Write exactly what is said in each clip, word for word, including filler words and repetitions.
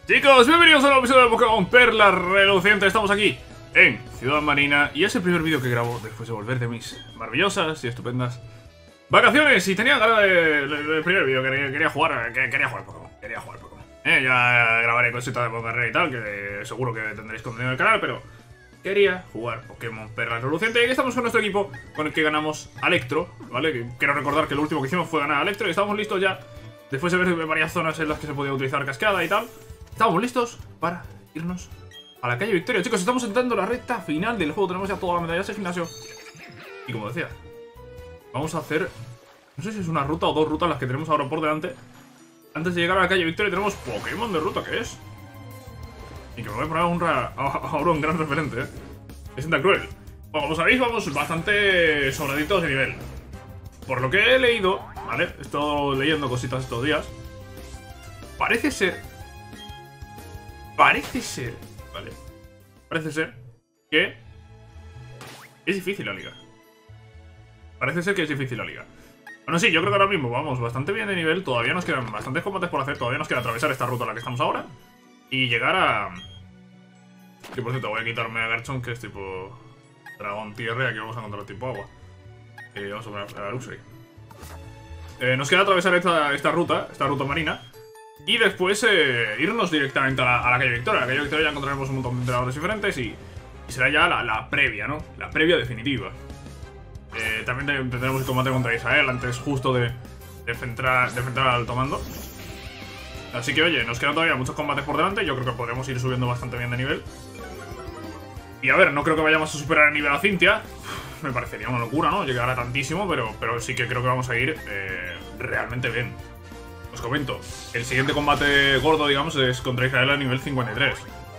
Chicos, bienvenidos a un nuevo episodio de Pokémon Perla Reluciente. Estamos aquí en Ciudad Marina y es el primer vídeo que grabo después de volver de mis maravillosas y estupendas vacaciones. Y tenía ganas de... el primer vídeo que quería, quería jugar, que, quería jugar Pokémon, quería jugar Pokémon. Eh, ya grabaré cositas de Pokémon y tal, que seguro que tendréis contenido en el canal, pero quería jugar Pokémon Perla Reluciente. Y aquí estamos con nuestro equipo, con el que ganamos a Electro, ¿vale? Quiero recordar que lo último que hicimos fue ganar a Electro y estamos listos ya, después de ver varias zonas en las que se podía utilizar cascada y tal. Estamos listos para irnos a la calle Victoria. Chicos, estamos entrando en la recta final del juego. Tenemos ya todas las medallas del gimnasio. Y como decía, vamos a hacer... no sé si es una ruta o dos rutas las que tenemos ahora por delante. Antes de llegar a la calle Victoria tenemos Pokémon de ruta, ¿qué es? Y que me voy a poner un ra... ahora un gran referente, ¿eh? Es Cruel. Bueno, como sabéis, vamos bastante sobraditos de nivel. Por lo que he leído, ¿vale? He estado leyendo cositas estos días. Parece ser... Parece ser, vale, parece ser que es difícil la liga. Parece ser que es difícil la liga. Bueno, sí, yo creo que ahora mismo vamos bastante bien de nivel. Todavía nos quedan bastantes combates por hacer. Todavía nos queda atravesar esta ruta en la que estamos ahora y llegar a... que por cierto, voy a quitarme a Garchomp, que es tipo dragón tierra. Y aquí vamos a encontrar tipo agua. Y vamos a poner a Luxray. eh, Nos queda atravesar esta, esta ruta, esta ruta marina. Y después eh, irnos directamente a la, a la calle Victoria. A la calle Victoria ya encontraremos un montón de entrenadores diferentes y, y será ya la, la previa, ¿no? La previa definitiva. Eh, también tendremos el combate contra Israel antes justo de, de, enfrentar, de enfrentar al Altomando. Así que, oye, nos quedan todavía muchos combates por delante. Yo creo que podremos ir subiendo bastante bien de nivel. Y a ver, no creo que vayamos a superar el nivel a Cynthia. Me parecería una locura, ¿no? Llegar a tantísimo, pero, pero sí que creo que vamos a ir eh, realmente bien. Os comento, el siguiente combate gordo, digamos, es contra Israel a nivel cincuenta y tres.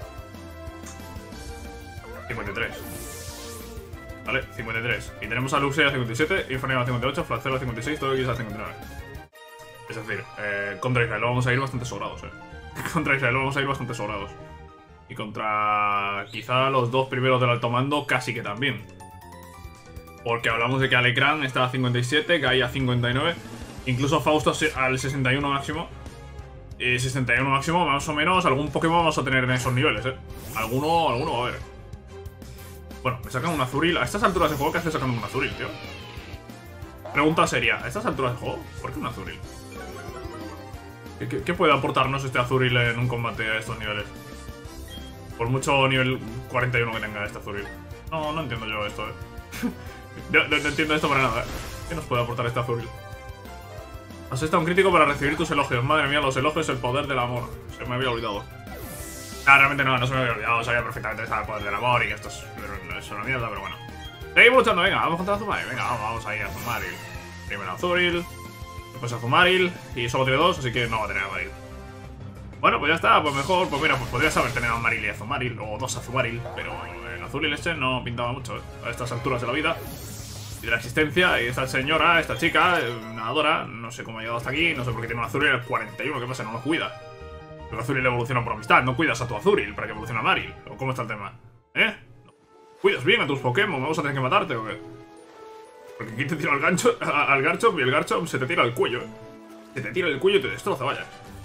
cincuenta y tres. Vale, cincuenta y tres. Y tenemos a Luxray a cincuenta y siete, Infernape a cincuenta y ocho, Flacero a cincuenta y seis, todo X a cincuenta y nueve. Es decir, eh, contra Israel vamos a ir bastante sobrados, eh. Contra Israel vamos a ir bastante sobrados. Y contra quizá los dos primeros del alto mando casi que también. Porque hablamos de que Alecran está a cincuenta y siete, Gai a cincuenta y nueve... Incluso Fausto al sesenta y uno máximo. Y sesenta y uno máximo, más o menos, algún Pokémon vamos a tener en esos niveles, ¿eh? Alguno, alguno va a haber. Bueno, me sacan un Azuril. A estas alturas de juego, ¿qué hace sacando un Azuril, tío? Pregunta seria. ¿A estas alturas de juego? ¿Por qué un Azuril? ¿Qué, qué, qué puede aportarnos este Azuril en un combate a estos niveles? Por mucho nivel cuarenta y uno que tenga este Azuril. No, no entiendo yo esto, ¿eh? no, no, no entiendo esto para nada, ¿eh? ¿Qué nos puede aportar este Azuril? Asesta un crítico para recibir tus elogios. Madre mía, los elogios, el poder del amor. Se me había olvidado. Ah, realmente no, no se me había olvidado. Sabía perfectamente que estaba el poder del amor y que esto es, es una mierda, pero bueno. Seguimos luchando, venga, vamos contra Azumarill. Venga, vamos, vamos ahí a Azumarill. Primero Azuril, después Azumarill. Y solo tiene dos, así que no va a tener Azumarill. Bueno, pues ya está, pues mejor. Pues mira, pues podrías haber tenido Azumarill y Azumarill, o dos Azumarill, pero el Azuril este no pintaba mucho, ¿eh? A estas alturas de la vida y de la existencia. Y esta señora, esta chica, nadadora, no sé cómo ha llegado hasta aquí, no sé por qué tiene un Azuril el cuarenta y uno, ¿qué pasa? No lo cuida. El Azuril evoluciona por amistad, no cuidas a tu Azuril para que evolucione a Marill. ¿O cómo está el tema? ¿Eh? ¿Cuidas bien a tus Pokémon? ¿Vamos a tener que matarte o qué? Porque aquí te tira al gancho, al Garchomp y el Garchomp se te tira al cuello. Se te tira el cuello y te destroza, vaya.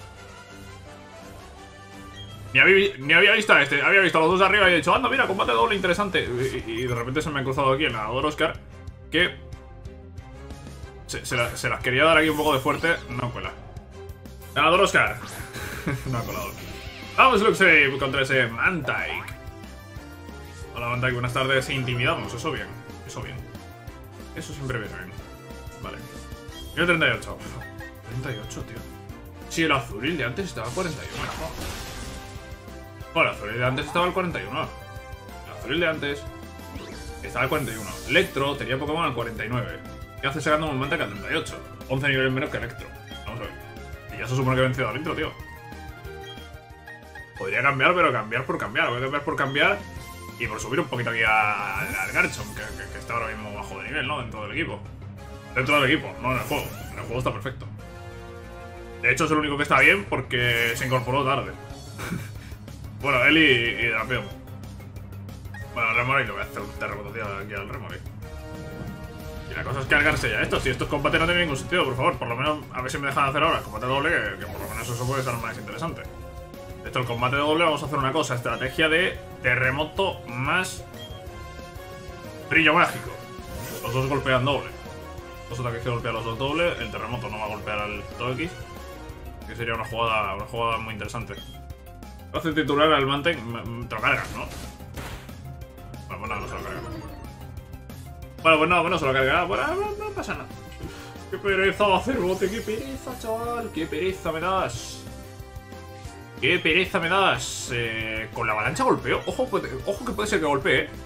Ni había, ni había visto a este, había visto a los dos de arriba y he dicho, anda, mira, combate doble interesante. Y, y de repente se me ha cruzado aquí el nadador Oscar, que se, se, la, se las quería dar aquí un poco de fuerte. No cuela. Ganador Oscar. No ha colado. Vamos, Luxray, contra ese Mantike. Hola, Mantike, buenas tardes. Intimidamos, eso bien. Eso bien. Eso siempre viene bien. Vale. Nivel treinta y ocho. treinta y ocho, tío. Si el Azuril de antes estaba a cuarenta y uno. Bueno, el Azuril de antes estaba al cuarenta y uno. El Azuril de antes estaba al cuarenta y uno. Electro tenía Pokémon al cuarenta y nueve. ¿Qué hace sacando un Mantike al treinta y ocho? once niveles menos que Electro. Vamos a ver. Y ya se supone que he vencido al Electro, tío. Podría cambiar, pero cambiar por cambiar. Voy a cambiar por cambiar y por subir un poquito aquí al Garchomp, que, que, que está ahora mismo bajo de nivel, ¿no? Dentro del equipo. Dentro del equipo, no en el juego. En el juego está perfecto. De hecho, es el único que está bien porque se incorporó tarde. Bueno, él y, y Drapeon. Bueno, Remoraid, le voy a hacer un terremoto, tío, aquí al Remoraid. Y la cosa es cargarse ya esto. Si estos combates no tienen ningún sentido, por favor, por lo menos a ver si me dejan hacer ahora el combate doble, que, que por lo menos eso puede ser más interesante. Esto el combate doble, vamos a hacer una cosa. Estrategia de terremoto más brillo mágico. Los dos golpean doble. Los ataques que golpean los dos doble. El terremoto no va a golpear al todo X. Que sería una jugada, una jugada muy interesante. Hace titular al Manteng. Te lo cargas, ¿no? Bueno, pues nada, no se lo carga. Bueno, pues no, pues no se lo carga. Bueno, no, no pasa nada. Qué pereza hacer bote, qué pereza, chaval. Qué pereza me das. Qué pereza me das. Eh, con la avalancha golpeo. Ojo, puede, ojo que puede ser que golpee, eh.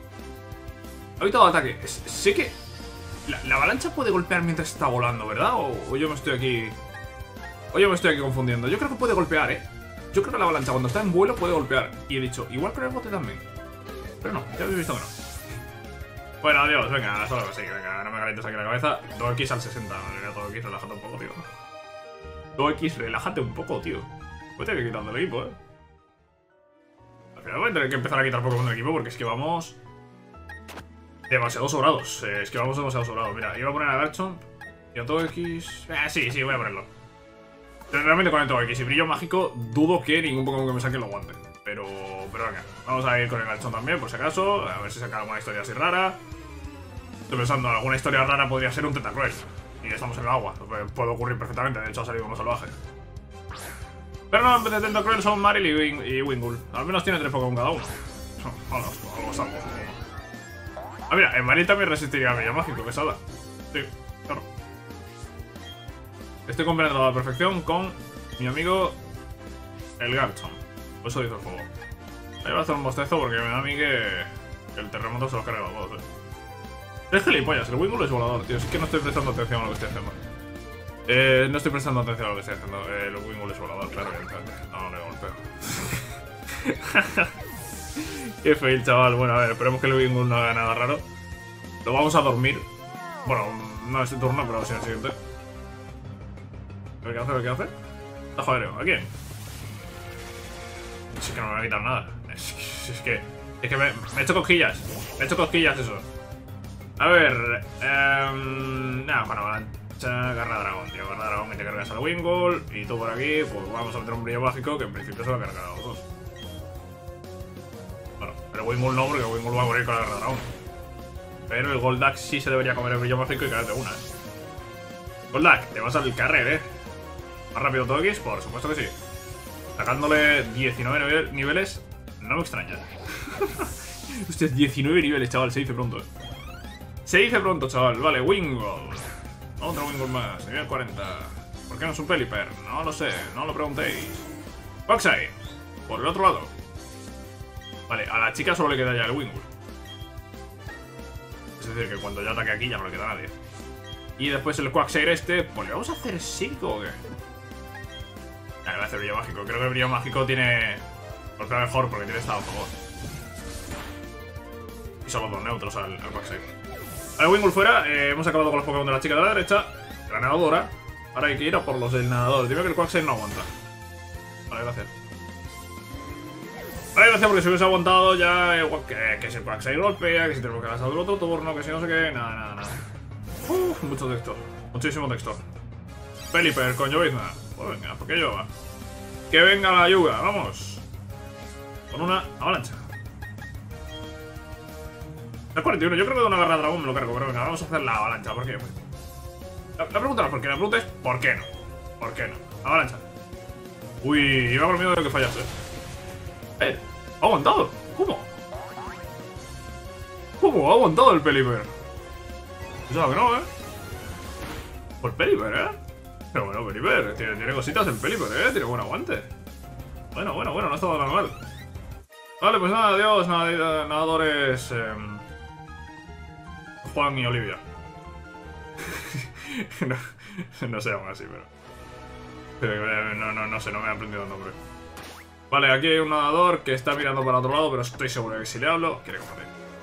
Ha evitado ataque. Es, sé que la, la avalancha puede golpear mientras está volando, ¿verdad? O, o yo me estoy aquí. O yo me estoy aquí confundiendo. Yo creo que puede golpear, eh. Yo creo que la avalancha cuando está en vuelo puede golpear. Y he dicho, igual con el bote también. Pero no, ya habéis visto que no. Bueno, adiós, venga, hasta luego, sí, venga, no me calientes aquí la cabeza. dos X al sesenta, dos X, relájate un poco, tío. dos X, relájate un poco, tío. Voy a tener que quitarme el equipo, eh. Al final voy a tener que empezar a quitar poco con el equipo porque es que vamos demasiado sobrados. Eh, es que vamos demasiado sobrados. Mira, iba a poner a Garchomp y a todo X. Eh, sí, sí, voy a ponerlo. Pero realmente con el todo X y brillo mágico, dudo que ningún Pokémon que me saque lo aguante. Pero, pero venga, vamos a ir con el Garchomp también, por si acaso. A ver si saca alguna historia así rara. Estoy pensando, alguna historia rara podría ser un Tentacruel. Y estamos en el agua. Puede ocurrir perfectamente, de hecho ha salido uno salvaje. Pero no, en vez de Tentacruel son Marill y, Wing y Wingull. Al menos tiene tres Pokémon cada uno. Algo, algo salvo. Ah, mira, en Marill también resistiría a brillo mágico, que salga. Sí, claro. Estoy compenetrado a la perfección con mi amigo el Garchomp. Por eso hizo el fuego. Ahí voy a hacer un bostezo porque me da a mí que, que el terremoto se los carga a los dos, eh. Es gilipollas, el Wingull es volador, tío. Es que no estoy prestando atención a lo que estoy haciendo. Eh, no estoy prestando atención a lo que estoy haciendo. Eh, el Wingull es volador, claro, evidentemente. No, no le golpeo. Qué fail, chaval. Bueno, a ver, esperemos que el Wingull no haga nada raro. Lo vamos a dormir. Bueno, no es su turno, pero sí el siguiente. A ver qué hace, a ver qué hace. Tajo aéreo, ¿a quién? Es que no me va a quitar nada. Es que, es que, es que me, me he hecho cosquillas. Me he hecho cosquillas eso. A ver, eh, nada, bueno, avalancha, garra dragón, tío, garra dragón que te cargas al Wingull. Y tú por aquí, pues vamos a meter un brillo mágico que en principio se va a cargar a los dos. Bueno, pero Wingull no, porque Wingull va a morir con la garra dragón. Pero el Golduck sí se debería comer el brillo mágico y cargarte una, eh. Golduck, te vas al carrer, eh. Más rápido todo X, por supuesto que sí. Sacándole diecinueve niveles, no me extraña. Hostia, diecinueve niveles, chaval, se dice pronto, eh. Se dice pronto, chaval. Vale, Wingull. Otro Wingull más, nivel cuarenta. ¿Por qué no es un Pelipper? No lo sé, no lo preguntéis. Quagsire, por el otro lado. Vale, a la chica solo le queda ya el Wingull. Es decir, que cuando ya ataque aquí ya no le queda a nadie. Y después el Quagsire este, pues le vamos a hacer psíquico o qué. Ya, le voy a hacer brillo mágico. Creo que el brillo mágico tiene golpea mejor porque tiene estado a favor. Y solo dos neutros al, al Quagsire. Vale, Wingull fuera, eh, hemos acabado con los Pokémon de la chica de la derecha. La nadadora. Ahora hay que ir a por los del nadador. Dime que el Quagsire no aguanta. Vale, gracias. Vale, gracias porque si hubiese aguantado ya eh, que, que si el Quagsire golpea, que si tenemos que gastar el otro turno, que si no sé qué. Nada, nada, nada. Uff, mucho texto. Muchísimo texto. Pelipper con llovizna. Pues venga, ¿por qué llueva? Que venga la lluvia, vamos. Con una avalancha. El cuarenta y uno, yo creo que de una garra dragón me lo cargo, pero venga, vamos a hacer la avalancha, ¿por qué? La, la pregunta no es por qué, la pregunta es ¿por qué no? ¿Por qué no? Avalancha. Uy, iba con miedo de que fallase. Eh, ¿ha aguantado? ¿Cómo? ¿Cómo ha aguantado el Pelipper? Pensaba que no, ¿eh? Por Pelipper, ¿eh? Pero bueno, Pelipper, tiene, tiene cositas el Pelipper, ¿eh? Tiene buen aguante. Bueno, bueno, bueno, no ha estado tan mal. Vale, pues nada, adiós, nada, nadadores... Eh, Juan y Olivia. no, no se llaman así, pero... pero no, no, no sé, no me he aprendido el nombre. Vale, aquí hay un nadador que está mirando para otro lado, pero estoy seguro que si le hablo, quiere combatir.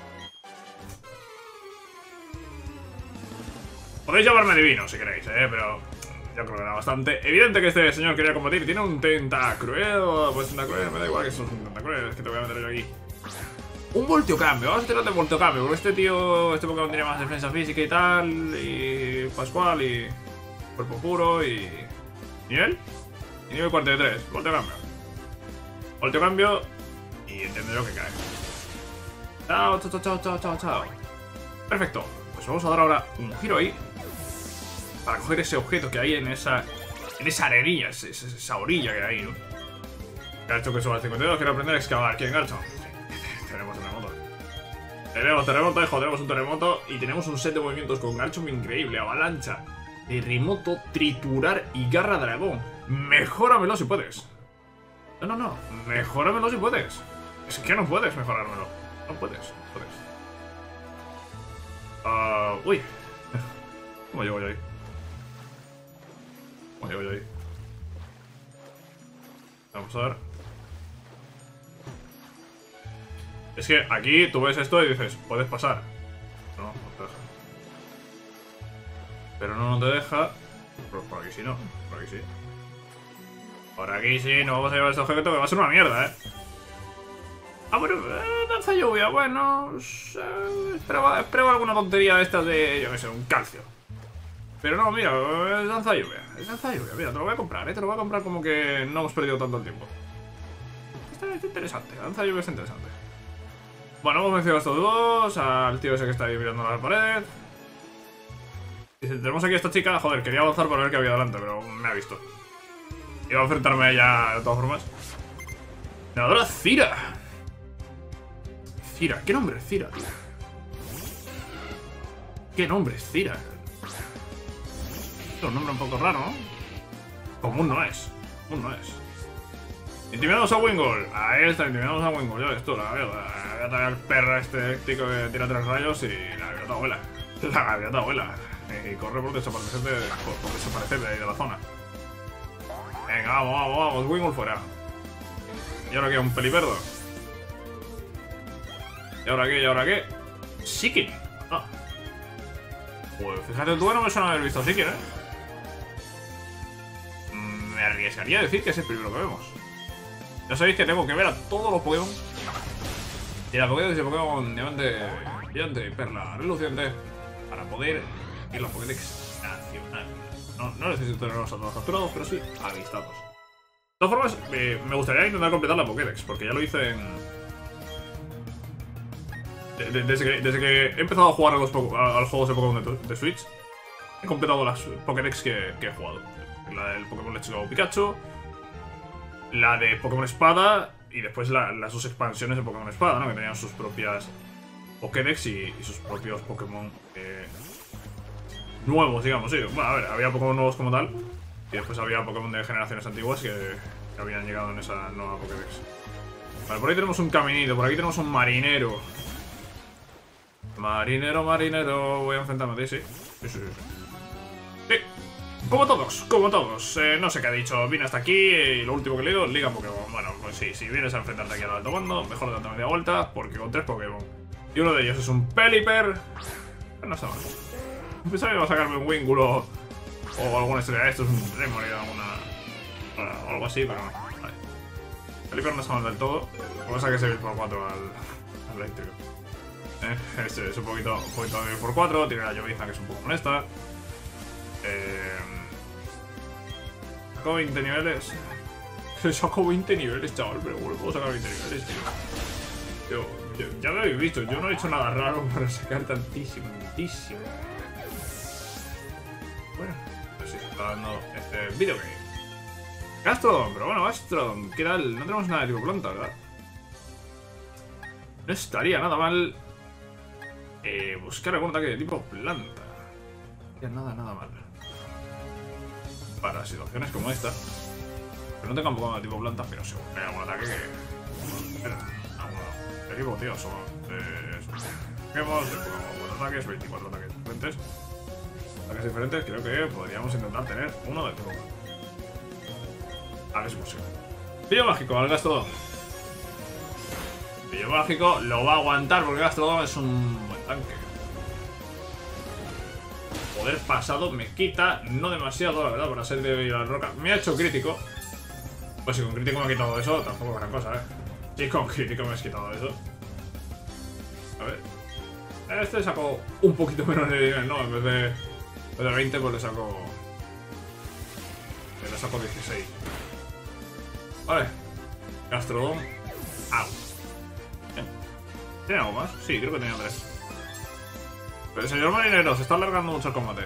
Podéis llamarme divino si queréis, eh, pero... yo creo que era bastante evidente que este señor quería combatir. Tiene un Tentacruel, pues Tentacruel, me da igual que eso es un Tentacruel, es que te voy a meter yo aquí. Un volteocambio, vamos a tirarle volteocambio, porque este tío, este Pokémon tiene más defensa física y tal, y Pascual, y cuerpo puro, y... ¿nivel? Y nivel cuarenta y tres, volteocambio. Volteo cambio y entenderé lo que cae. Chao, chao, chao, chao, chao, chao. Perfecto. Pues vamos a dar ahora un giro ahí. Para coger ese objeto que hay en esa... En esa arenilla, esa, esa orilla que hay, ¿no? Garcho que suba al cincuenta y dos, quiero aprender a excavar. ¿Quién, Garcho? Sí, tenemos terremoto. Tenemos terremoto, hijo, tenemos un terremoto. Y tenemos un set de movimientos con Garcho increíble. Avalancha, terremoto, triturar y garra dragón. Mejóramelo si puedes. No, no, no. Mejóramelo si puedes. Es que no puedes mejorármelo. No puedes, no puedes. Uh, uy. ¿Cómo llego yo ahí? ¿Cómo llego yo ahí? Vamos a ver. Es que aquí tú ves esto y dices, puedes pasar. No, no te deja. Pero no, no te deja. Por, por aquí sí no, por aquí sí. Por aquí sí, no vamos a llevar este objeto que va a ser una mierda, eh. Ah, bueno, eh, danza lluvia, bueno. Eh, esperaba, esperaba alguna tontería de estas de, yo qué sé, un calcio. Pero no, mira, es danza lluvia. Es danza lluvia, mira, te lo voy a comprar, eh. Te lo voy a comprar como que no hemos perdido tanto el tiempo. Está, está interesante, danza lluvia es interesante. Bueno, hemos vencido a estos dos, al tío ese que está ahí mirando a la pared. Y si tenemos aquí a esta chica, joder, quería avanzar para ver qué había delante, pero me ha visto. Iba a enfrentarme a ella de todas formas. Nadadora Cira. Cira, ¿qué nombre es Cira, tío? ¿Qué nombre es Cira? Es un nombre un poco raro, ¿no? Común no es. Común no es. Intimidamos a Wingull. Ahí está, intimidamos a Wingull. Ya ves tú, la gaviota. La gaviota al perro este eléctrico que tira tres rayos y la gaviota vuela. La gaviota vuela. Y corre por desaparecer de, por, por desaparecer de ahí de la zona. Venga, vamos, vamos, vamos. Wingull fuera. ¿Y ahora qué? ¿Un peliperdo? ¿Y ahora qué? ¿Y ahora qué? Seeking. Ah. Pues fíjate tú, no me suena haber visto Seeking, ¿eh? Me arriesgaría a decir que es el primero que vemos. Ya sabéis que tengo que ver a todos los Pokémon. Y la Pokédex de Pokémon Diamante, Diamante, Perla, Reluciente, para poder ir los Pokédex nacionales. No, no necesito tenerlos a todos capturados, pero sí avistados. De todas formas, eh, me gustaría intentar completar la Pokédex, porque ya lo hice en... De, de, desde, que, desde que he empezado a jugar a los, a, a los juegos de Pokémon de, de Switch, he completado las Pokédex que, que he jugado. La del Pokémon Let's Go Pikachu, la de Pokémon Espada y después la, las dos expansiones de Pokémon Espada, ¿no? Que tenían sus propias Pokédex y, y sus propios Pokémon eh, nuevos, digamos, sí. Bueno, a ver, había Pokémon nuevos como tal y después había Pokémon de generaciones antiguas que, que habían llegado en esa nueva Pokédex. Vale, por ahí tenemos un caminito, por aquí tenemos un marinero. Marinero, marinero, voy a enfrentarme a ti, sí. Sí, sí, sí. Sí. Como todos, como todos. Eh, no sé qué ha dicho. Vine hasta aquí y lo último que he leído, Liga Pokémon. Bueno, pues sí, si vienes a enfrentarte aquí al alto mando, mejor darte media vuelta, porque con tres Pokémon. Y uno de ellos es un Pelipper. No está mal. Pensaba que iba a sacarme un Wingull o, o alguna estrella de estos, un Remoraid o alguna. O algo así, pero no. Vale. Pelipper no está mal del todo. Vamos a que se ve por cuatro al, al eléctrico. Eh, este es un poquito, un poquito de por cuatro, tiene la llovizna que es un poco molesta. Eh, saco veinte niveles. Saco veinte niveles, chaval, pero bueno, puedo sacar veinte niveles, tío. Yo, yo, ya lo habéis visto, yo no he hecho nada raro para sacar tantísimo, tantísimo. Bueno, pues sí, está dando este videogame. Gastrodon, pero bueno, Gastrodon, ¿qué tal? No tenemos nada de tipo planta, ¿verdad? No estaría nada mal eh, buscar algún ataque de tipo planta. No estaría nada, nada mal. Para situaciones como esta. Que no tengan Pokémon de tipo planta, pero seguro que hay algún ataque que... Espera, alguno de tipo, tío, solo... Eh, Hemos cuatro ataques, veinticuatro ataques diferentes. Ataques diferentes, creo que podríamos intentar tener uno de tipo. A ver si es posible. Pillo mágico al Gastrodon. Pillo mágico lo va a aguantar porque Gastrodon es un buen tanque. Poder pasado me quita, no demasiado, la verdad, para ser de la roca. Me ha hecho crítico. Pues si con crítico me ha quitado eso, tampoco es gran cosa, ¿eh? Si con crítico me has quitado eso. A ver. Este saco un poquito menos de nivel, ¿no? En vez de, en vez de veinte, pues le saco... Le saco dieciséis. Vale. Gastrodon. Au. Bien. ¿Tiene algo más? Sí, creo que tenía tres. Pero señor marinero, se está alargando mucho el combate.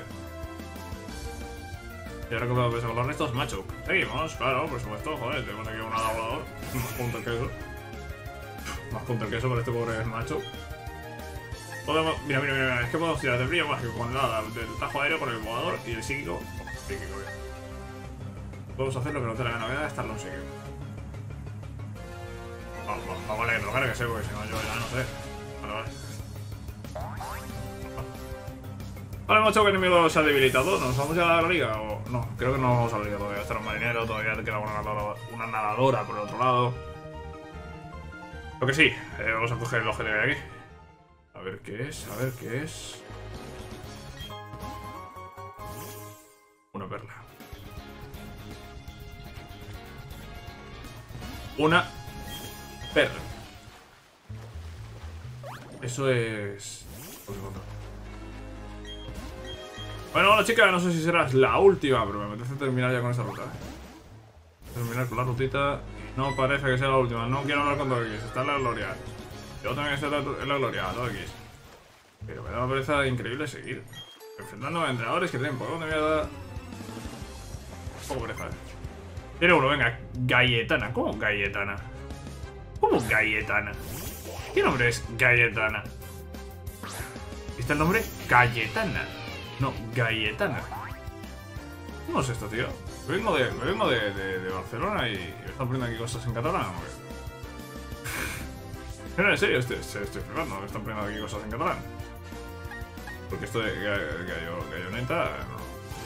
Y ahora que puedo pensar con los restos, macho. Seguimos, claro, por supuesto. Joder, tenemos aquí un volador. Más punto que eso. Más punto que eso por este pobre macho. Podemos. Mira, mira, mira, es que podemos tirar de brillo mágico con nada del tajo aéreo con el volador y el psíquico. Oh, psíquico, bien. Podemos hacer lo que no te la gana, voy a gastarlo un psíquico. Vamos, vamos, vamos a leer, lo que sé, porque si no yo ya no sé. Vale, vale. Vale, hemos hecho que el enemigo se ha debilitado. ¿Nos vamos ya a la liga? O no, creo que no vamos a la liga todavía. Está un marinero, todavía queda una nadadora, una nadadora por el otro lado. Lo que sí, eh, vamos a coger el objetivo de aquí. A ver qué es, a ver qué es. Una perla. Una perla. Eso es... Bueno, bueno, chicas, no sé si serás la última, pero me apetece terminar ya con esta ruta. Terminar con la rutita. No parece que sea la última. No quiero hablar con todo X. Está en la gloria. Yo también estoy en la gloria, todo X. Pero me da una pereza increíble seguir. Enfrentándome a entrenadores que tienen por dónde me voy a dar. Un poco pereza, eh. Tiene uno, venga. Galletana. ¿Cómo Galletana? ¿Cómo Galletana? ¿Qué nombre es Galletana? ¿Está el nombre? Galletana. No, Galletana. ¿Cómo es esto, tío? Me vengo de, me vengo de, de, de Barcelona y me están poniendo aquí cosas en catalán, ¿o qué? No, en serio, estoy, estoy, estoy flipando. Me están poniendo aquí cosas en catalán. Porque esto de gallo, galloneta, no.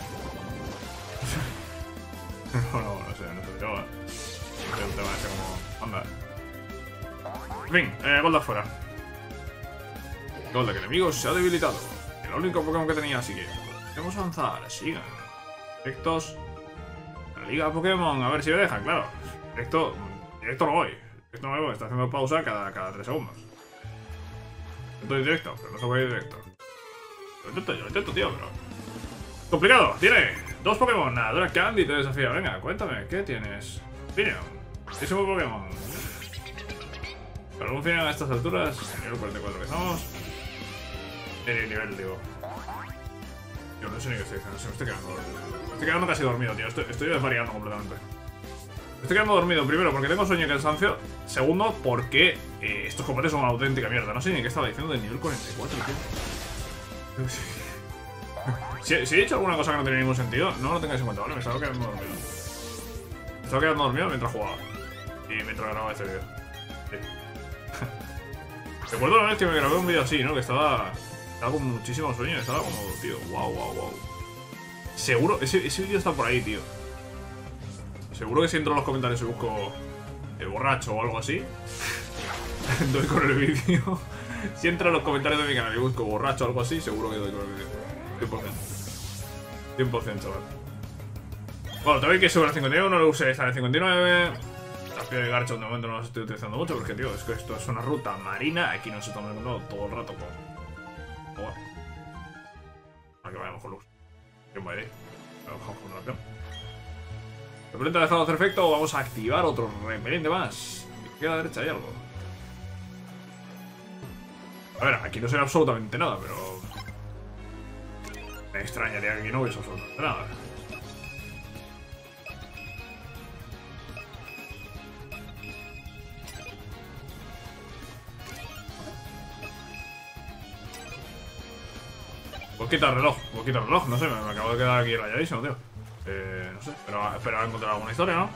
no, no, no sé, no sé. Yo, el tema ese como... Anda. En fin, eh, Golda fuera. Golda, que el enemigo se ha debilitado. El único Pokémon que tenía, así que... Podemos avanzar, sigan. Directos... La liga Pokémon, a ver si me dejan, claro. Directo... Directo no voy. Directo no voy, está haciendo pausa cada, cada tres segundos. Estoy directo, pero no se puede ir directo. Lo intento, yo lo intento, tío, pero... Complicado, tiene dos Pokémon, Nadadora Candy te desafía. Venga, cuéntame, ¿qué tienes? Finion, muchísimo Pokémon. Para un Finion a estas alturas, nivel cuarenta y cuatro que estamos. En nivel, digo. Yo no sé ni qué estoy diciendo, se me estoy quedando. Me estoy quedando casi dormido, tío. Estoy, estoy desvariando completamente. Me estoy quedando dormido, primero, porque tengo sueño y cansancio. Segundo, porque eh, estos combates son una auténtica mierda. No sé ni qué estaba diciendo del nivel cuarenta y cuatro, tío. Si, si he dicho alguna cosa que no tiene ningún sentido, no lo tengáis en cuenta, ¿vale? Me estaba quedando dormido. Me estaba quedando dormido mientras jugaba. Y mientras grababa este vídeo. Sí. Recuerdo una vez que me grabé un vídeo así, ¿no? Que estaba... Estaba con muchísimo sueño. Estaba como, tío, wow, wow, wow. Seguro, ese, ese vídeo está por ahí, tío. Seguro que si entro en los comentarios y busco el borracho o algo así, doy con el vídeo. Si entro en los comentarios de mi canal y busco borracho o algo así, seguro que doy con el vídeo. cien por ciento. cien por ciento, chaval. Bueno, te voy que sobre el cincuenta y uno, lo usé esta en el cincuenta y nueve. La piedra de Garchomp de momento no las estoy utilizando mucho porque, tío, es que esto es una ruta marina. Aquí no se toma el todo el rato con... Joder. Aquí vayamos con luz. ¿Quién va a ir? Bajamos con la piedra. Repelente ha dejado de hacer efecto. Vamos a activar otro repelente más. Aquí a la derecha hay algo. A ver, aquí no se ve absolutamente nada, pero... Me extrañaría que aquí no hubiese absolutamente nada. Boquita el reloj, boquita el reloj, no sé, me, me acabo de quedar aquí rayadísimo, tío. Eh, no sé, pero espero encontrar alguna historia, ¿no?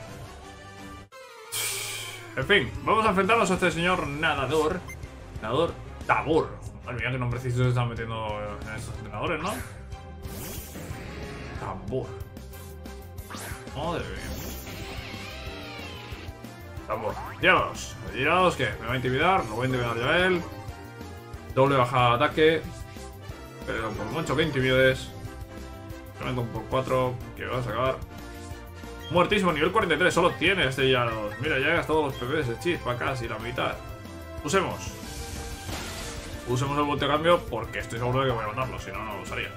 En fin, vamos a enfrentarnos a este señor nadador. Nadador Tabor. Madre mía, qué nombrecitos se están metiendo en estos entrenadores, ¿no? Tabor. Madre mía. Tabor. Tirados. Tirados, ¿qué? Me va a intimidar, lo voy a intimidar yo a él. Doble baja de ataque. Pero por mucho que intimides. Me meto un por cuatro. Que va a sacar. Muertísimo, nivel cuarenta y tres. Solo tiene este ya dos. Mira, ya he gastado los P Ps de chispa casi la mitad. Usemos. Usemos el bote de cambio porque estoy seguro de que voy a matarlo. Si no, no lo usaría.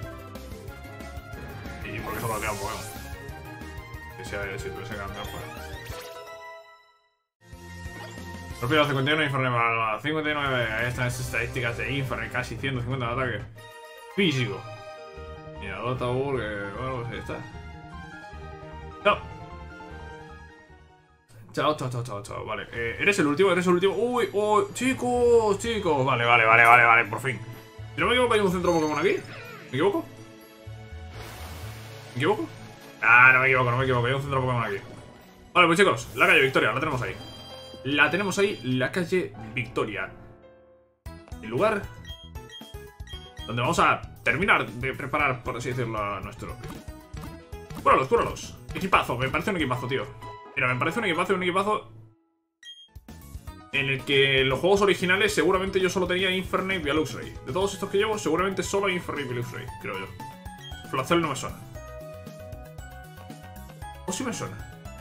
Y porque solo queda un Pokémon. Y si, si tuviese que cambiar, pues. Prefiero cincuenta y uno, Inferno para cincuenta y nueve. Ahí están esas estadísticas de Inferno, casi ciento cincuenta de ataque. Físico. Y a Dota Bull, que bueno, pues ahí está. Chao. Chao, chao, chao, chao, chao. Vale, eh, eres el último, eres el último. Uy, uy, chicos, chicos. Vale, vale, vale, vale, vale, por fin. Si no me equivoco, hay un centro Pokémon aquí. ¿Me equivoco? ¿Me equivoco? Ah, no me equivoco, no me equivoco. Hay un centro Pokémon aquí. Vale, pues chicos, la calle Victoria, la tenemos ahí. La tenemos ahí, la calle Victoria. El lugar donde vamos a terminar de preparar, por así decirlo, a nuestro... Cúralos, cúralos. Equipazo, me parece un equipazo, tío. Mira, me parece un equipazo, un equipazo en el que en los juegos originales seguramente yo solo tenía Infernape y Luxray. De todos estos que llevo, seguramente solo Infernape y Luxray, creo yo. Flacel no me suena. ¿O sí me suena?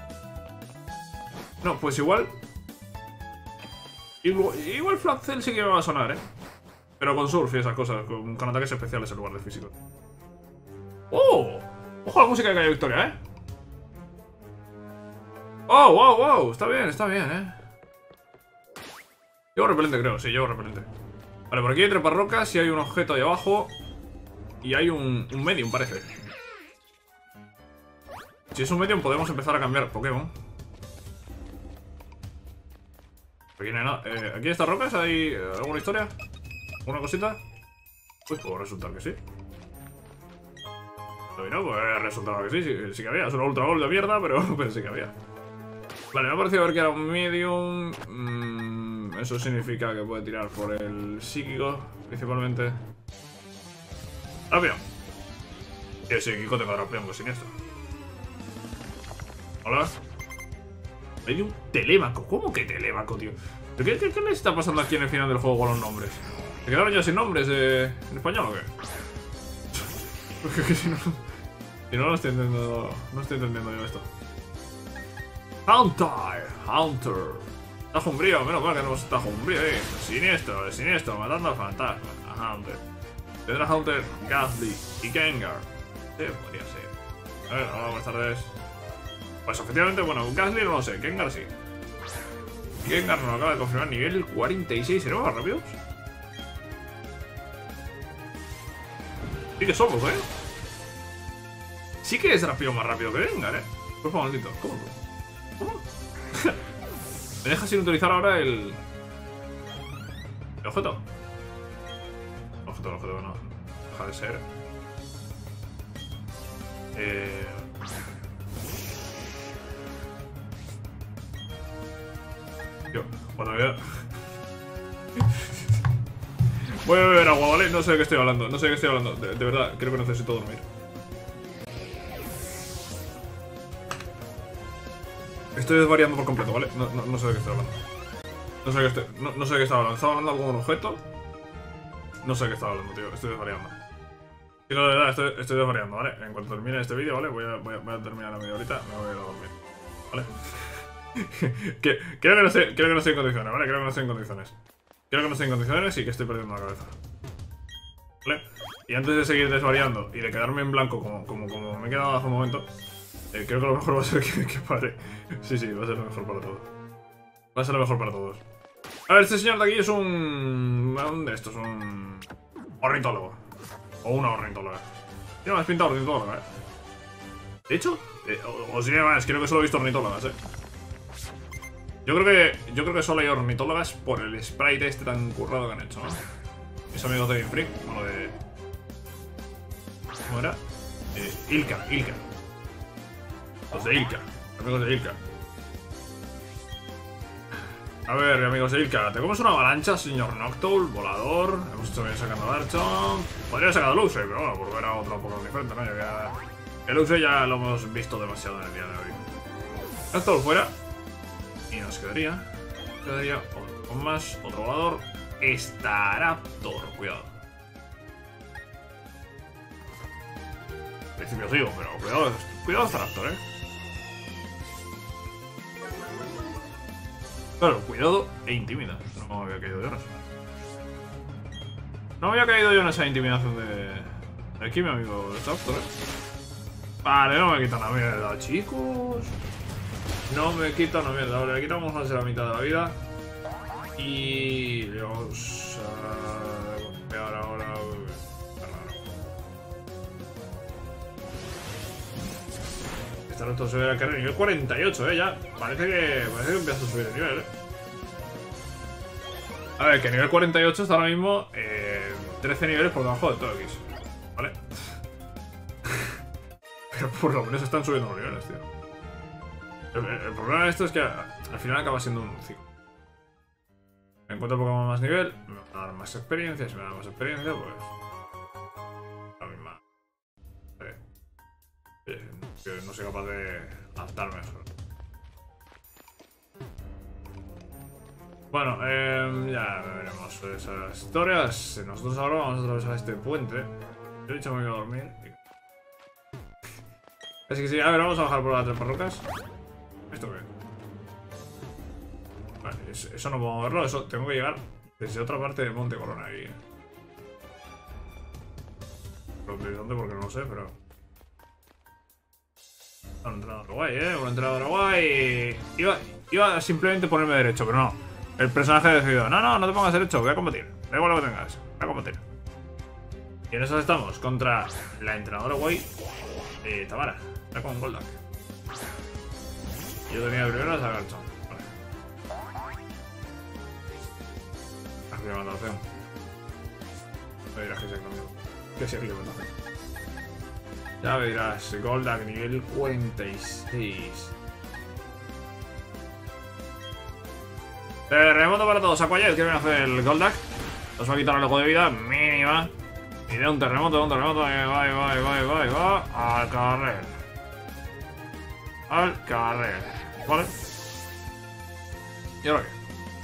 No, pues igual... Igual, igual Flacel sí que me va a sonar, ¿eh? Pero con surf y esas cosas, con, con ataques especiales en lugar de físico. ¡Oh! Ojo a la música de Calle Victoria, ¿eh? ¡Oh, wow, wow! Está bien, está bien, ¿eh? Llevo repelente, creo. Sí, llevo repelente. Vale, por aquí hay treparrocas y hay un objeto ahí abajo. Y hay un, un medium, parece. Si es un medium podemos empezar a cambiar Pokémon. Aquí no hay nada. Eh, aquí estas rocas, ¿hay alguna historia? ¿Alguna cosita? Pues puede resultar que sí. No, pues resultado que sí, sí, sí que había. Es una ultra gol de mierda, pero, pero sí que había. Vale, me ha parecido ver que era un medium. Mm, eso significa que puede tirar por el psíquico, principalmente. Rápido. Y el psíquico tengo rápido, pues sin esto. Hola. Medium telémaco. ¿Cómo que telémaco, tío? ¿Qué, qué, ¿Qué le está pasando aquí en el final del juego con los nombres? ¿Se quedaron ya sin nombres eh, en español o qué? Porque si no... Si no, no estoy entendiendo... No estoy entendiendo yo esto. Hunter, Hunter. Tajo umbrío, menos mal que tenemos tajo umbrío, eh. Siniestro, siniestro, matando al fantasma. A Hunter. Tendrá Hunter, Gastly y Gengar. Sí, podría ser. A ver, hola, buenas tardes. Pues efectivamente, bueno, Gastly no lo sé, Gengar sí. Gengar nos acaba de confirmar nivel cuarenta y seis. ¿Seremos más rápidos? Sí que somos, eh. Sí que es rápido más rápido que Gengar, eh. Por favor, maldito. ¿Cómo? ¿Cómo? Me deja sin utilizar ahora el... El objeto. El objeto, el objeto, no. Deja de ser. Eh... Yo, cuando vea... Voy a beber agua, ¿vale? No sé de qué estoy hablando, no sé de qué estoy hablando. De, de verdad, creo que necesito dormir. Estoy desvariando por completo, ¿vale? No, no, no sé de qué estoy hablando. No sé de qué estoy... No, no sé de qué estaba hablando. ¿Estaba hablando de algún objeto? No sé de qué estaba hablando, tío. Estoy desvariando. Y no, de verdad, estoy, estoy desvariando, ¿vale? En cuanto termine este vídeo, ¿vale? Voy a, voy, a, voy a terminar la media horita, me voy a ir a dormir, ¿vale? que, creo, que no estoy, creo que no estoy en condiciones, ¿vale? Creo que no estoy en condiciones. Creo que no estoy en condiciones y que estoy perdiendo la cabeza, ¿vale? Y antes de seguir desvariando y de quedarme en blanco como, como, como me he quedado hace un momento, eh, creo que lo mejor va a ser que, que pare. Sí, sí, va a ser lo mejor para todos. Va a ser lo mejor para todos. A ver, este señor de aquí es un... un de estos, un... ornitólogo. O una ornitóloga. Tiene más pinta de ornitóloga, eh. De hecho, eh, os diré más, creo que solo he visto ornitólogas, eh. Yo creo que yo creo que solo hay ornitólogas por el sprite este tan currado que han hecho, ¿no? Mis amigos de Game Freak, bueno, de... ¿Cómo era? Eh, Ilka, Ilka. Los de Ilka, amigos de Ilka. A ver, amigos de Ilka, ¿te comes una avalancha, señor Noctowl? Volador, hemos hecho bien sacando a Archon. Podría haber sacado a Luxray, pero bueno, por ver a otro poco diferente, ¿no? Ya... El Luxray ya lo hemos visto demasiado en el día de hoy. Noctowl fuera. Y nos quedaría, quedaría otro con más, otro volador. Staraptor, cuidado. Al principio digo, pero cuidado, cuidado Staraptor, eh. Claro, cuidado e intimida. No me había caído yo en eso. No me había caído yo en esa intimidación de... de aquí, mi amigo Staraptor, eh. Vale, no me quitan la mierda, chicos. No me quitan la mierda, vale, le quitamos más de la mitad de la vida. Y vamos a golpear ahora. Esta reto sube a carrera nivel cuarenta y ocho, eh, ya. Parece que, parece que empieza a subir de nivel, eh. A ver, que nivel cuarenta y ocho está ahora mismo eh, trece niveles por debajo de todo X. ¿Vale? Pero por lo menos están subiendo los niveles, tío. El, el, el problema de esto es que al final acaba siendo un ciclo. Encuentro Pokémon más nivel, me va a dar más experiencia, si me da más experiencia, pues... la misma... Eh, eh, que no soy capaz de adaptarme mejor. Bueno, eh, ya veremos esas historias. Nosotros ahora vamos a atravesar este puente. Yo he dicho que me voy a dormir. Así que sí, a ver, vamos a bajar por las tres parrocas. ¿Esto qué? Vale, eso no puedo moverlo, eso tengo que llegar desde otra parte del Monte Corona ahí. ¿De dónde? Porque no lo sé, pero... Un entrenador guay, eh, un entrenador guay. Iba, iba a simplemente ponerme derecho, pero no. El personaje ha decidido, no, no, no te pongas derecho, voy a combatir. Da igual lo que tengas, voy a combatir. Y en esas estamos, contra la entrenadora guay eh, Tamara. Está con Goldak. Yo tenía primero a Garchomp. Vale. Alimentación. Me dirás que se conmigo. Que sí, alimentación. Ya verás, Goldak nivel cuarenta y seis. Terremoto para todos. Aquayet, ¿qué viene a hacer el Goldak? Nos va a quitar algo de vida mínima. Y de un terremoto, de un terremoto. Va, va, va, va, va, va. Al carrer. Al carrer. ¿Vale? ¿Y ahora qué?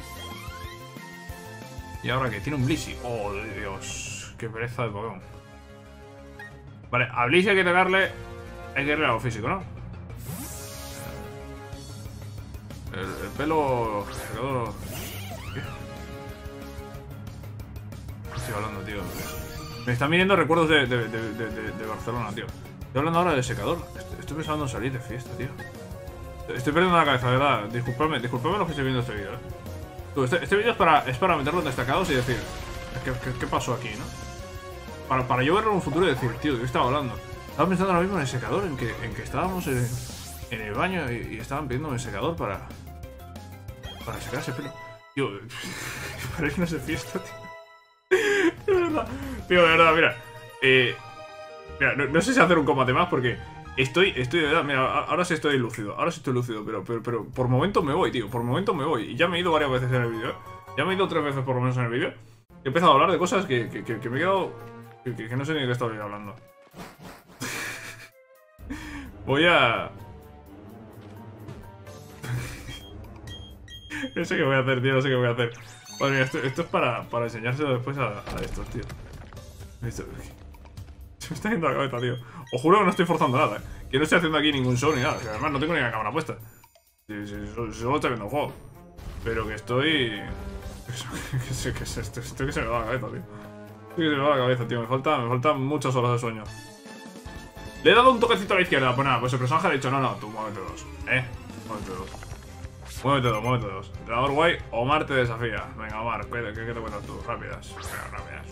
¿Y ahora qué? Tiene un Blissey. Oh, Dios. Qué pereza de Pokémon. Vale, a Blissey hay que pegarle. Hay que irle a lo físico, ¿no? El, el pelo... ¿Qué? ¿Qué estoy hablando, tío? Me están viniendo recuerdos de, de, de, de, de, de Barcelona, tío. Estoy hablando ahora de secador. Estoy, estoy pensando en salir de fiesta, tío. Estoy perdiendo la cabeza, de verdad. Disculpadme, disculpadme los que estoy viendo este vídeo, ¿eh? Tú, este, este vídeo es para, es para meterlo en destacados y decir ¿qué, qué, qué pasó aquí, no? Para, para yo verlo en un futuro y decir, tío, ¿de qué estaba hablando? Estaba pensando ahora mismo en el secador, en que, en que estábamos en, en el baño y, y estaban pidiendo el secador para... Para secarse el pelo. Tío, parece que no se fiesta, tío. De verdad. Tío, de verdad, mira. Eh, mira, no, no sé si hacer un combate más porque estoy, estoy de verdad, mira, ahora sí estoy lúcido. Ahora sí estoy lúcido, pero, pero, pero por momentos me voy, tío. Por momentos me voy. Y ya me he ido varias veces en el vídeo. Ya me he ido tres veces por lo menos en el vídeo. He empezado a hablar de cosas que, que, que, que me he quedado... Que, que no sé ni de qué estaba hablando. Voy a... No sé qué voy a hacer, tío, no sé qué voy a hacer. Madre mía, esto, esto es para, para enseñárselo después a, a estos, tío. Esto, se me está yendo la cabeza, tío. Os juro que no estoy forzando nada, eh. Que no estoy haciendo aquí ningún show ni nada. Que además no tengo ni la cámara puesta. Sí, sí, solo, solo estoy viendo el juego. Pero que estoy... Que sé que es esto, esto que se me va la cabeza, tío. Esto que se me va la cabeza, tío. Me falta, me faltan muchas horas de sueño. Le he dado un toquecito a la izquierda. Pues nada, pues el personaje ha dicho, no, no, tú muévete dos. Eh, muévete dos. Muévete dos, muévete dos. Entrenador guay, Omar te desafía. Venga, Omar, ¿qué, qué, qué te cuentas tú? Rápidas. Venga, rápidas.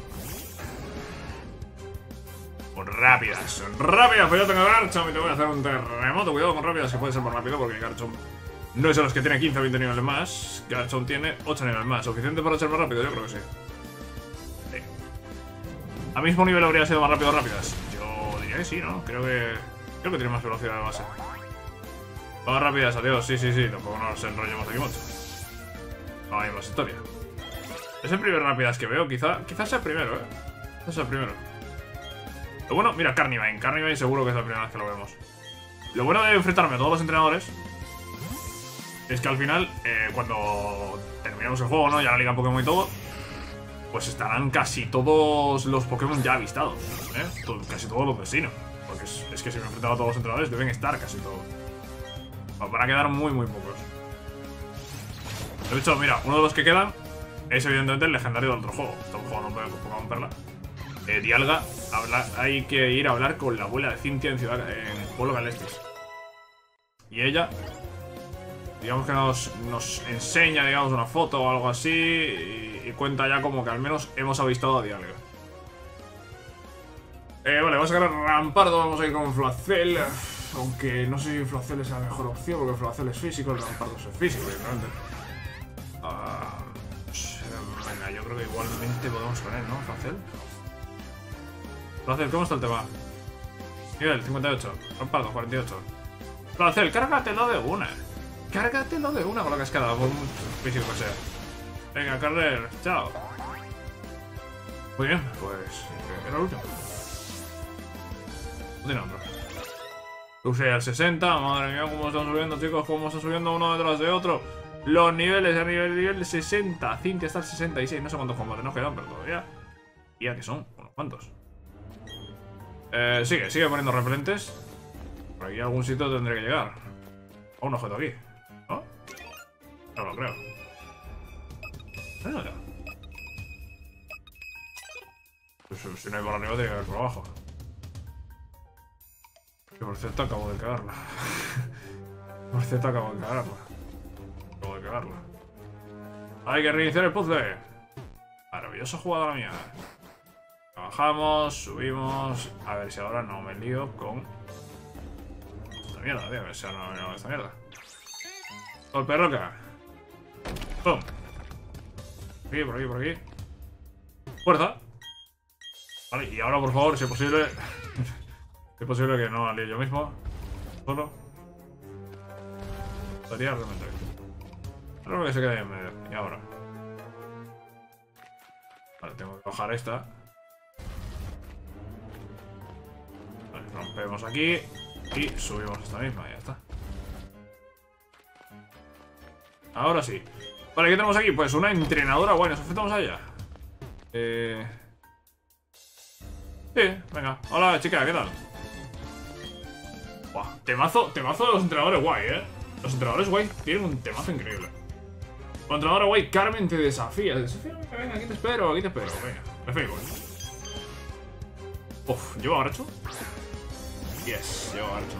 Pues rápidas, rápidas. Pues yo tengo Garchomp y te voy a hacer un terremoto. Cuidado con rápidas, que puede ser más rápido porque Garchomp no es de los que tiene quince o veinte niveles más. Garchomp tiene ocho niveles más. ¿Suficiente para ser más rápido? Yo creo que sí. Sí. ¿A mismo nivel habría sido más rápido rápidas? Yo diría que sí, ¿no? Creo que... Creo que tiene más velocidad de base. Vamos rápidas, adiós, sí, sí, sí, tampoco nos enrollemos aquí mucho. No hay más historia. Es el primer rápidas que veo, quizá, quizás sea el primero, eh. Quizás sea el primero. Lo bueno, mira, Carnivine, Carnivine seguro que es la primera vez que lo vemos. Lo bueno de enfrentarme a todos los entrenadores es que al final, eh, cuando terminemos el juego, ¿no? Ya la liga Pokémon y todo, pues estarán casi todos los Pokémon ya avistados, ¿eh? Todo, casi todos los vecinos. Porque es, es que si me he enfrentado a todos los entrenadores, deben estar casi todos. Van a quedar muy, muy pocos. De hecho, mira, uno de los que quedan es evidentemente el legendario del otro juego. Estamos jugando un Pokémon Perla. Eh, Dialga, habla, hay que ir a hablar con la abuela de Cynthia en, ciudad, en Pueblo Galestis. Y ella digamos que nos, nos enseña, digamos, una foto o algo así y, y cuenta ya como que al menos hemos avistado a Dialga. Eh, vale, vamos a sacar a Rampardo, vamos a ir con Flacel. Aunque no sé si Flacel es la mejor opción, porque Flacel es físico, el Rampardo es físico, evidentemente. Ah, venga, yo creo que igualmente podemos poner, ¿no? Flacel. Flacel, ¿cómo está el tema? Nivel cincuenta y ocho, Rampardo cuarenta y ocho. Flacel, cárgatelo de una. Cárgatelo de una con la cascada, por muy físico que sea. Venga, Carrer, chao. Muy bien, pues era el último. No tiene otro. Luxia al sesenta, madre mía, cómo están subiendo, chicos, cómo están subiendo uno detrás de otro. Los niveles a nivel, nivel sesenta, Cintia está al sesenta y seis, no sé cuántos combates nos quedan, pero todavía. Ya que son, unos cuantos. Eh, sigue, sigue poniendo repelentes. Por aquí a algún sitio tendré que llegar. A un objeto aquí, ¿no? No lo creo. No, no, no. Pues, si no hay por arriba, tiene que haber por abajo. Que por cierto acabo de cagarla. Por cierto acabo de cagarla. Acabo de cagarla. Hay que reiniciar el puzzle. Maravillosa jugada la mía. Bajamos, subimos. A ver si ahora no me lío con esta mierda, tío. A ver si ahora no me lío con esta mierda. Golpe roca. Pum. Por aquí, por aquí, por aquí. Fuerza. Vale, y ahora por favor, si es posible. Si es posible que no la líe yo mismo. Solo. Estaría realmente bien. Creo que se queda ahí en medio. Y ahora. Vale, tengo que bajar esta. Vale, rompemos aquí. Y subimos esta misma, y ya está. Ahora sí. Vale, ¿qué tenemos aquí? Pues una entrenadora. Bueno, nos enfrentamos a ella. Eh... Sí, venga. Hola, chica, ¿qué tal? Buah, temazo, temazo de los entrenadores guay, ¿eh? Los entrenadores guay tienen un temazo increíble. La entrenadora guay, Carmen, te desafía. Desafía, venga, aquí te espero, aquí te espero. Venga, me fego. Uf, ¿llevo Garcho? Yes, llevo Garcho.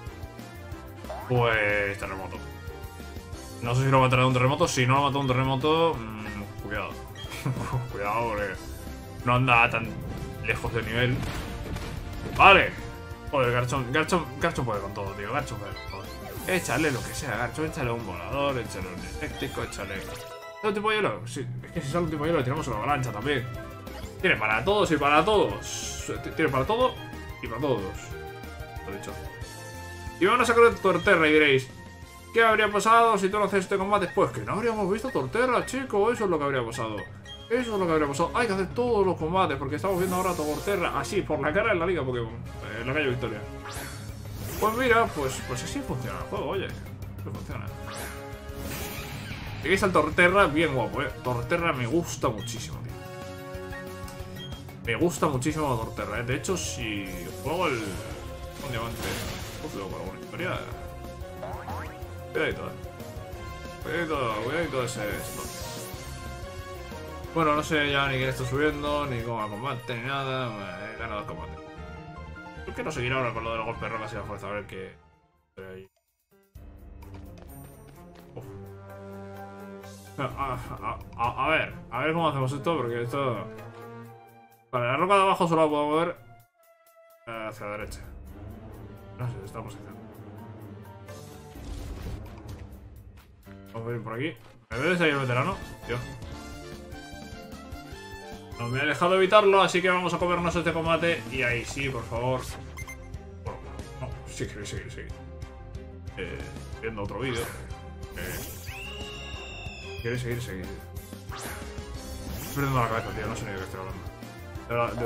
Pues terremoto. No sé si lo matará de un terremoto. Si no lo mata de un terremoto, mmm, cuidado. Cuidado, porque no anda tan lejos de nivel. Vale. Joder, Garchon, Garchon, Garchon puede con todo, tío. Garchon puede con todo. Échale lo que sea, Garchon. Échale un volador, échale un eléctrico, échale... ¿Sale un tipo de hielo? Sí, es que si sale un tipo de hielo le tiramos una avalancha también. Tiene para todos y para todos. Tiene para todo y para todos. Lo he dicho. Y van a sacar de Torterra y diréis, ¿qué habría pasado si tú no haces este combate? Pues que no habríamos visto Torterra, chico. Eso es lo que habría pasado. Eso es lo que habría pasado. Hay que hacer todos los combates porque estamos viendo ahora a Torterra así, por la cara en la Liga Pokémon. Eh, en la calle Victoria. Pues mira, pues, pues así funciona el juego, oye. Así funciona. Lleguéis al Torterra bien guapo, eh. Torterra me gusta muchísimo, tío. Me gusta muchísimo Torterra, eh. De hecho, si juego el... un diamante... Pues luego con alguna historia... Cuidadito, eh. Cuidadito, cuidadito ese... Esto. Bueno, no sé ya ni quién está subiendo, ni cómo va el combate, ni nada. He ganado el combate. Yo quiero seguir ahora con lo del golpe roca y la fuerza, a ver qué... Uf. A, a, a, a ver, a ver cómo hacemos esto, porque esto... Vale, la roca de abajo solo la puedo mover hacia la derecha. No sé, esta posición. Vamos a ir por aquí. ¿Me ves ahí el veterano? Tío. No me he dejado evitarlo, así que vamos a comernos este combate. Y ahí sí, por favor. Bueno, no, sí queréis seguir, seguir. Eh, viendo otro vídeo. Eh, queréis seguir, seguir. Estoy perdiendo la cabeza, tío, no sé ni de qué estoy hablando.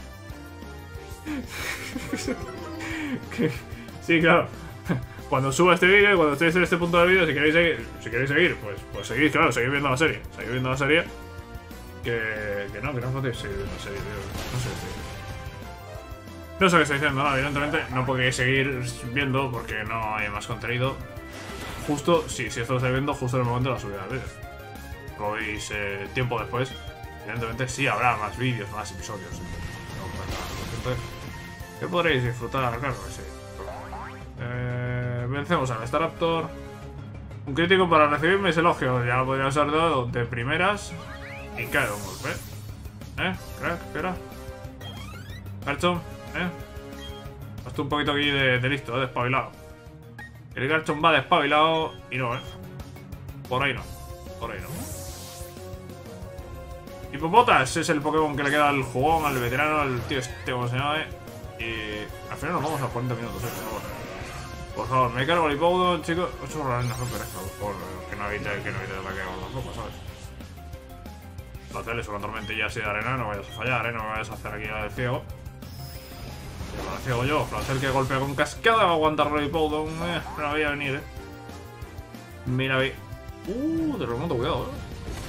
De, de... Sí, claro. Cuando suba este vídeo, cuando estéis en este punto del vídeo, si queréis seguir, si queréis seguir, pues, pues seguid, claro, seguid viendo la serie. Seguid viendo la serie. Que, que no, que no podéis seguir viendo la serie, tío. No sé, tío. No sé qué estoy diciendo, no, evidentemente no podéis seguir viendo porque no hay más contenido. Justo, sí, si esto lo estáis viendo, justo en el momento de la subida del vídeo. Lo veis eh, tiempo después. Evidentemente sí habrá más vídeos, más episodios. No, que podréis disfrutar, claro que sí. Eh, vencemos al Staraptor. Un crítico para recibir mis elogios. Ya lo podría usar dado de primeras. Y cae de un golpe. ¿Eh? ¿Crack? ¿Qué era? Garchomp, ¿eh? Estoy un poquito aquí de, de listo, ¿eh? De espabilado. El Garchomp va despabilado y no, ¿eh? Por ahí no. Por ahí no. Hipopotas es el Pokémon que le queda al jugón, al veterano, al tío este, como se llama, ¿eh? Y al final nos vamos a cuarenta minutos, ¿eh? Por favor, por favor me cargo el Hippowdon, chicos. ocho horas en la romper esto, por que no evite que no evite el ataque con los locos, ¿sabes? La tele es una tormentilla así de arena, no vayas a fallar, ¿eh? No me vayas a hacer aquí la del ciego. La del ciego yo, Flacel que golpea con cascada, va a aguantar el Hippowdon, eh. Me la veía venir, ¿eh? Mira, vi. Uh, de remonto, cuidado, ¿eh?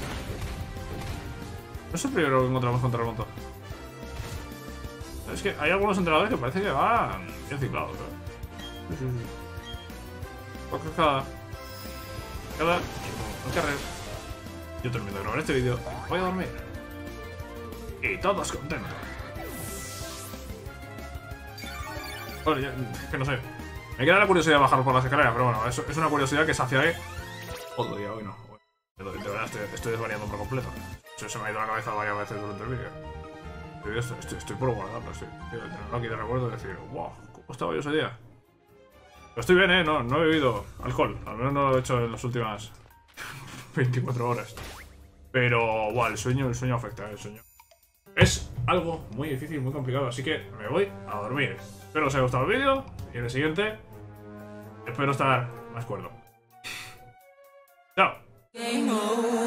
No es el primero que encontramos contra remonto. Es que hay algunos entrenadores que parece que van bien ciclados, ¿eh? Sí, sí, sí. Pues cada... Cada... Un carrer. Yo termino de grabar este vídeo. Voy a dormir. Y todos contentos. Bueno, ya, es que no sé. Me queda la curiosidad de bajar por las escaleras, pero bueno, es, es una curiosidad que saciaré otro día, hoy no. De verdad, estoy, estoy desvariando por completo. Eso se me ha ido la cabeza varias veces durante el vídeo. Estoy, estoy, estoy por guardarlo, estoy. Tenerlo aquí de recuerdo y decir, wow, ¿cómo estaba yo ese día? Pero estoy bien, eh, no, no he bebido alcohol. Al menos no lo he hecho en las últimas veinticuatro horas. Pero, wow, el sueño, el sueño afecta, el sueño. Es algo muy difícil, muy complicado, así que me voy a dormir. Espero os haya gustado el vídeo y en el siguiente espero estar más cuerdo. Chao.